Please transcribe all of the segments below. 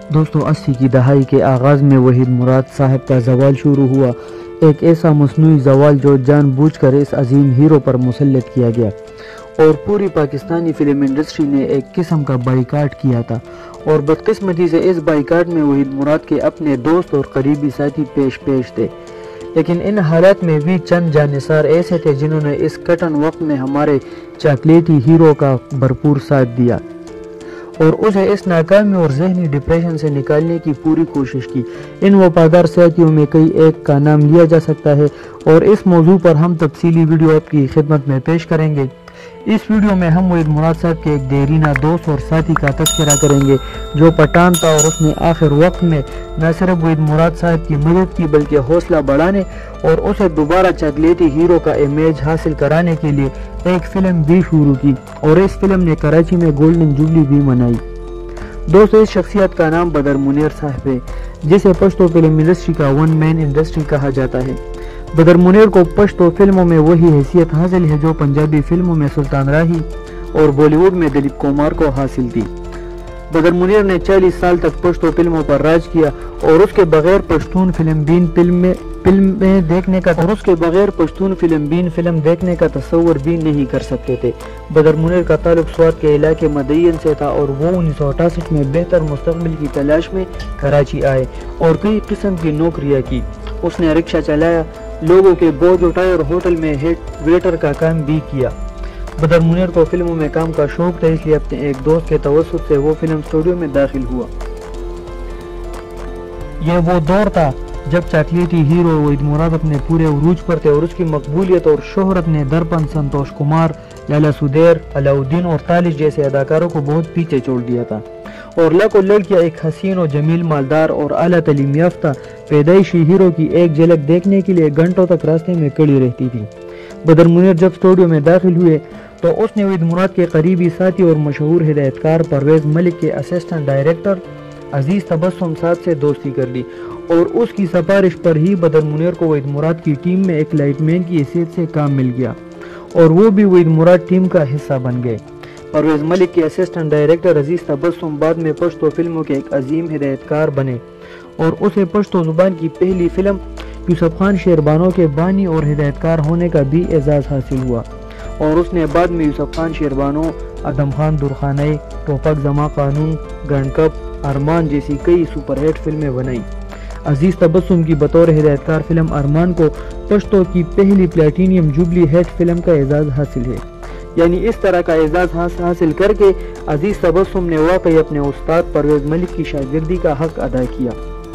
دوستو 80 کی دہائی کے آغاز میں وحید مراد صاحب کا زوال شروع ہوا، ایک ایسا مصنوعی زوال جو جان بوجھ کر اس عظیم ہیرو پر مسلط کیا گیا اور پوری پاکستانی فلم انڈسٹری نے ایک قسم کا بائیکاٹ کیا تھا، اور بدقسمتی سے اس بائیکاٹ میں وحید مراد کے اپنے دوست اور قریبی ساتھی پیش تھے، لیکن ان حالات میں بھی چند جانثار ایسے تھے جنہوں نے اس کٹن وقت میں ہمارے چاکلیٹی ہیرو کا بھرپور ساتھ دیا اور اسے اس ناکامی اور ذہنی ڈپریشن سے نکالنے کی پوری کوشش کی۔ ان وفادار ساتھیوں میں کئی ایک کا نام لیا جا سکتا ہے اور اس موضوع پر ہم تفصیلی ویڈیو آپ کی خدمت میں پیش کریں گے۔ اس ویڈیو میں ہم وحید مراد صاحب کے ایک دیرینہ دوست اور ساتھی کا تذکرہ کریں گے جو پٹھان تھا، اور اس نے آخر وقت میں نہ صرف وحید مراد صاحب کی مدد کی بلکہ حوصلہ بڑھانے اور اسے دوبارہ چاکلیٹی ہیرو کا امیج حاصل کرانے کے لیے ایک فلم بھی شروع کی، اور اس فلم نے کراچی میں گولڈن جوبلی بھی منائی۔ دوستو، اس شخصیت کا نام بدر منیر صاحب ہے، جسے پشتو فلم انڈسٹری کا ون مین انڈسٹری کہا جاتا ہے۔ بدر منیر کو پشتو فلموں میں وہی حیثیت حاصل ہے جو پنجابی فلموں میں سلطان راہی اور بالی ووڈ میں دلیپ کمار کو حاصل تھی۔ بدر منیر نے 40 سال تک پشتو فلموں پر راج کیا اور اس کے بغیر پشتون فلم دیکھنے کا تصور بھی نہیں کر سکتے تھے۔ بدر منیر کا تعلق سوات کے علاقے مدین سے تھا اور وہ 1968 میں بہتر مستقبل کی تلاش میں کراچی آئے اور کئی قسم کی نوکریاں کی۔ اس نے رکشہ چلایا، لوگوں کے بوجھ اٹھائے اور ہوٹل میں ویٹر کا کام بھی کیا۔ بدر منیر کو فلموں میں کام کا شوق تھا، اس لیے اپنے ایک دوست کے توسط سے وہ فلم اسٹوڈیو میں داخل ہوا۔ یہ وہ دور تھا جب چاکلیٹی ہیرو وحید مراد اپنے پورے عروج پر تھے اور اس کی مقبولیت اور شہرت نے درپن سنتوش کمار، لالا سدیر، علاؤدین اور تالش جیسے اداکاروں کو بہت پیچھے چھوڑ دیا تھا، اور لاکھوں لڑکیاں ایک حسین و جمیل مالدار اور اعلیٰ تعلیم یافتہ پیدائشی ہیرو کی ایک جھلک دیکھنے کے لیے گھنٹوں تک راستے میں کھڑی رہتی تھی۔ بدر منیر جب اسٹوڈیو میں داخل ہوئے تو اس نے وحید مراد کے قریبی ساتھی اور مشہور ہدایتکار پرویز ملک کے اسسٹنٹ ڈائریکٹر عزیز تبسم صاحب سے دوستی کر لی، اور اس کی سفارش پر ہی بدر منیر کو وحید مراد کی ٹیم میں ایک لائٹ مین کی حیثیت سے کام مل گیا اور وہ بھی وحید مراد ٹیم کا حصہ بن گئے۔ پرویز ملک کے اسسٹنٹ ڈائریکٹر عزیز تبسم بعد میں پشتو فلموں کے ایک عظیم ہدایتکار بنے اور اسے پشتو زبان کی پہلی فلم یوسف خان شیربانو کے بانی اور ہدایتکار ہونے کا بھی اعزاز حاصل ہوا، اور اس نے بعد میں یوسف خان شیربانو، ادم خان درخانئی، توفک زما قانون، گرنڈ کپ، ارمان جیسی کئی سپر ہٹ فلمیں بنائی۔ عزیز تبسم کی بطور ہدایتکار فلم ارمان کو پشتو کی پہلی پلیٹینیم جوبلی ہٹ فلم کا اعزاز حاصل ہے۔ یعنی اس طرح کا اعزاز حاصل کر کے عزیز تبسم نے واقعی اپنے استاد پرویز ملک کی شاگردی کا حق ادا کیا۔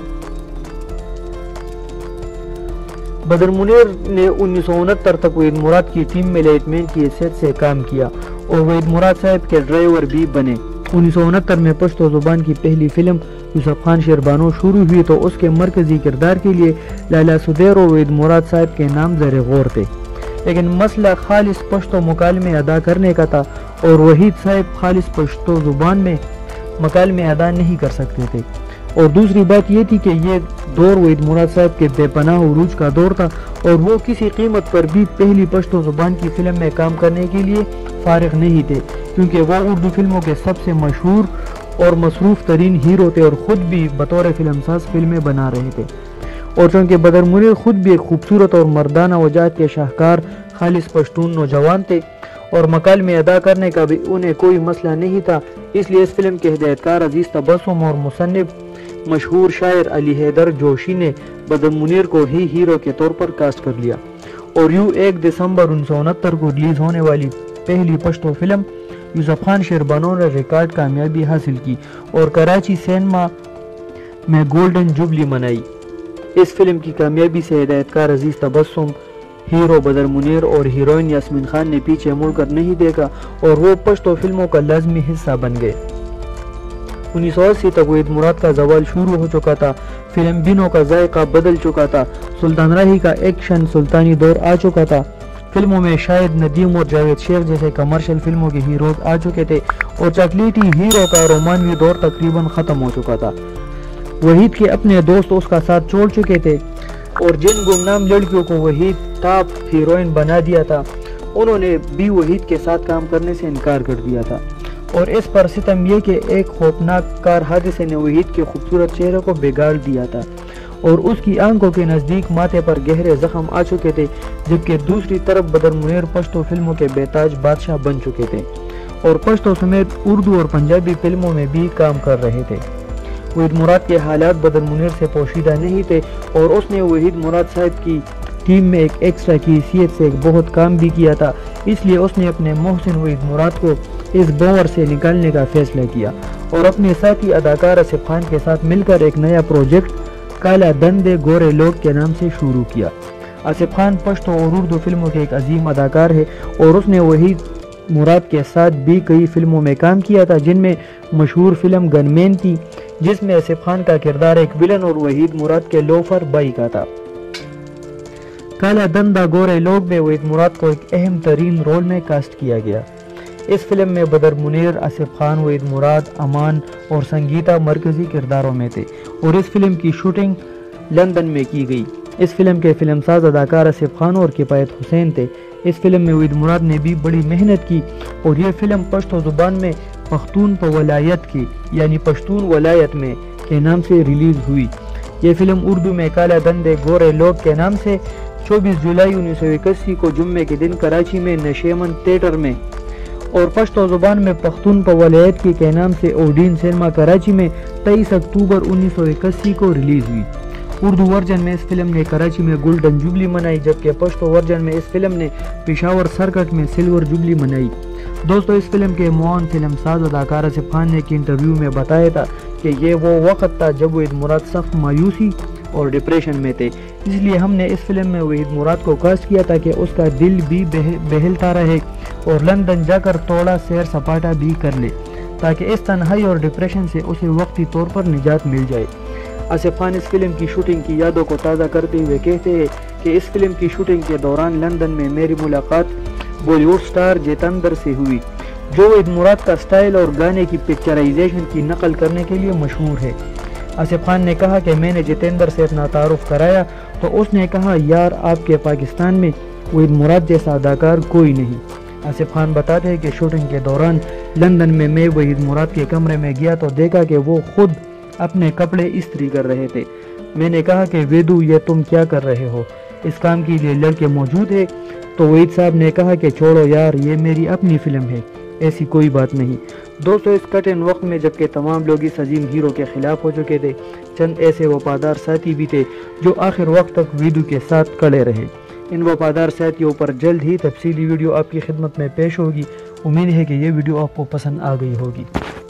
بدر منیر نے 1969 تک وحید مراد کی ٹیم میں لائٹ مین کی حیثیت سے کام کیا اور وحید مراد صاحب کے ڈرائیور بھی بنے۔ 1969 میں پشتو زبان کی پہلی فلم یوسف خان شیربانو شروع ہوئی تو اس کے مرکزی کردار کے لیے لالا سدیر اور وحید مراد صاحب کے نام زیر غور تھے، لیکن مسئلہ خالص پشتو مکالمے ادا کرنے کا تھا اور وحید صاحب خالص پشتو زبان میں مکالمے ادا نہیں کر سکتے تھے، اور دوسری بات یہ تھی کہ یہ دور وحید مراد صاحب کے بے پناہ عروج کا دور تھا اور وہ کسی قیمت پر بھی پہلی پشتو زبان کی فلم میں کام کرنے کے لیے فارغ نہیں تھے، کیونکہ وہ اردو فلموں کے سب سے مشہور اور مصروف ترین ہیرو تھے اور خود بھی بطور فلم ساز فلمیں بنا رہے تھے، اور چونکہ بدر منیر خود بھی ایک خوبصورت اور مردانہ وجاہت کے شاہکار خالص پشتون نوجوان تھے اور مکالمے ادا کرنے کا بھی انہیں کوئی مسئلہ نہیں تھا، اس لیے اس فلم کے ہدایتکار عزیز تبسم اور مصنف مشہور شاعر علی حیدر جوشی نے بدر منیر کو ہی ہیرو کے طور پر کاسٹ کر لیا، اور یوں 1 دسمبر 1969 کو ریلیز ہونے والی پہلی پشتو فلم یوسف خان شیربانو نے ریکارڈ کامیابی حاصل کی اور کراچی سینما میں گولڈن جوبلی منائی۔ اس فلم کی کامیابی سے ہدایتکار عزیز تبسم، ہیرو بدر منیر اور ہیروئن یاسمین خان نے پیچھے مڑ کر نہیں دیکھا اور وہ پشتو فلموں کا لازمی حصہ بن گئے۔ 1980 تک وحید مراد کا زوال شروع ہو چکا تھا، فلم بینوں کا ذائقہ بدل چکا تھا، سلطان راہی کا ایکشن سلطانی دور آ چکا تھا، فلموں میں شاہد ندیم اور جاوید شیخ جیسے کمرشل فلموں کے ہیروز آ چکے تھے اور چاکلیٹی ہیرو کا رومانوی دور تقریباً ختم ہو چکا تھا۔ وحید کے اپنے دوست اس کا ساتھ چھوڑ چکے تھے اور جن گمنام لڑکیوں کو وحید ٹاپ ہیروئن بنا دیا تھا انہوں نے بھی وحید کے ساتھ کام کرنے سے انکار کر دیا تھا۔ اور اس پر ستم یہ کہ ایک خوفناک کار حادثے نے وحید کے خوبصورت چہرے کو بگاڑ دیا تھا اور اس کی آنکھوں کے نزدیک ماتھے پر گہرے زخم آ چکے تھے، جبکہ دوسری طرف بدر منیر پشتو فلموں کے بے تاج بادشاہ بن چکے تھے اور پشتو سمیت اردو اور پنجابی فلموں میں بھی کام کر رہے تھے۔ وحید مراد کے حالات بدر منیر سے پوشیدہ نہیں تھے اور اس نے وحید مراد صاحب کی ٹیم میں ایک ایکسٹرا کی حیثیت سے بہت کام بھی کیا تھا، اس لیے اس نے اپنے محسن وحید مراد کو اس بور سے نکالنے کا فیصلہ کیا اور اپنے ساتھی اداکار آصف خان کے ساتھ مل کر ایک نیا پروجیکٹ کالا دندے گورے لوگ کے نام سے شروع کیا۔ آصف خان پشتو اور اردو فلموں کے ایک عظیم اداکار ہے اور اس نے وحید مراد کے ساتھ بھی کئی فلموں میں کام کیا تھا، جن میں مشہور فلم گن مین تھی، جس میں آصف خان کا کردار ایک ویلن اور وحید مراد کے لوفر بائی کا تھا۔ کالا دندہ گورے لوگ میں وحید مراد کو ایک اہم ترین رول میں کاسٹ کیا گیا۔ اس فلم میں بدر منیر، آصف خان، وحید مراد، امان اور سنگیتا مرکزی کرداروں میں تھے اور اس فلم کی شوٹنگ لندن میں کی گئی۔ اس فلم کے فلم ساز اداکار آصف خان اور کفایت حسین تھے۔ اس فلم میں وحید مراد نے بھی بڑی محنت کی اور یہ فلم پشتو زبان میں پختون پا ولایت کی یعنی پشتون ولایت میں کے نام سے ریلیز ہوئی۔ یہ فلم اردو میں کالا دندے گورے لوگ کے نام سے 24 جولائی 1981 کو جمعے کے دن کراچی میں نشیمن تھیٹر میں اور پشتو زبان میں پختون پا ولایت کی کے نام سے اوڈین سینما کراچی میں 23 اکتوبر 1981 کو ریلیز ہوئی۔ اردو ورژن میں اس فلم نے کراچی میں گولڈن جوبلی منائی، جبکہ پشتو ورژن میں اس فلم نے پشاور سرکٹ میں سلور جوبلی منائی۔ دوستو، اس فلم کے معاون فلم ساز اداکار آصف خان نے ایک انٹرویو میں بتایا تھا کہ یہ وہ وقت تھا جب وحید مراد سخت مایوسی اور ڈپریشن میں تھے، اس لیے ہم نے اس فلم میں وحید مراد کو کاسٹ کیا تھا کہ اس کا دل بھی بہلتا رہے اور لندن جا کر تھوڑا سیر سپاٹا بھی کر لے تاکہ اس تنہائی اور ڈپریشن سے اسے وقتی طور پر نجات مل جائے۔ آصف خان اس فلم کی شوٹنگ کی یادوں کو تازہ کرتے ہوئے کہتے ہیں کہ اس فلم کی شوٹنگ کے دوران لندن میں میری ملاقات بالی ووڈ سٹار جتیندر سے ہوئی، جو وحید مراد کا سٹائل اور گانے کی پکچرائزیشن کی نقل کرنے کے لیے مشہور ہے۔ آصف خان نے کہا کہ میں نے جتیندر سے اپنا تعارف کرایا تو اس نے کہا، یار آپ کے پاکستان میں وحید مراد جیسا اداکار کوئی نہیں۔ آصف خان بتاتے ہیں کہ شوٹنگ کے دوران لندن میں وحید مراد کے کمرے میں گیا تو دیکھا کہ وہ خود اپنے کپڑے استری کر رہے تھے۔ میں نے کہا کہ ویدو یہ تم کیا کر رہے ہو، اس کام کے لیے لڑکے موجود ہیں؟ تو وحید صاحب نے کہا کہ چھوڑو یار، یہ میری اپنی فلم ہے، ایسی کوئی بات نہیں۔ دوستو، اس کٹن وقت میں جبکہ تمام لوگ اس عظیم ہیرو کے خلاف ہو چکے تھے، چند ایسے وفادار ساتھی بھی تھے جو آخر وقت تک ویدو کے ساتھ کھڑے رہے۔ ان وفادار ساتھیوں پر جلد ہی تفصیلی ویڈیو آپ کی خدمت میں پیش ہوگی۔ امید ہے کہ یہ ویڈیو آپ کو پسند آ گئی ہوگی۔